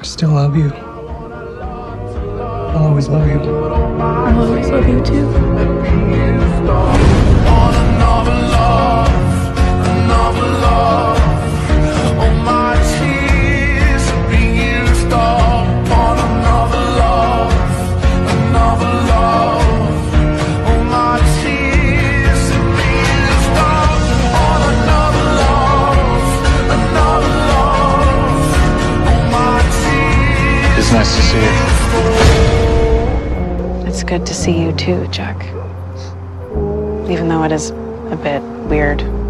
I still love you. I'll always love you. I'll always love you too. It's nice to see you. It's good to see you too, Jack. Even though it is a bit weird.